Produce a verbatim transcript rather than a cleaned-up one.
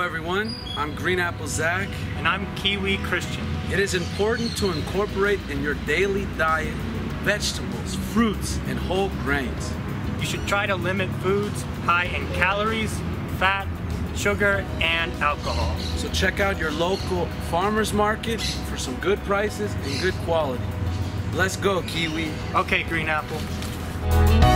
everyone, I'm Green Apple Zach. And I'm Kiwi Christian. It is important to incorporate in your daily diet vegetables, fruits, and whole grains. You should try to limit foods high in calories, fat, sugar, and alcohol. So check out your local farmer's market for some good prices and good quality. Let's go, Kiwi. Okay, Green Apple.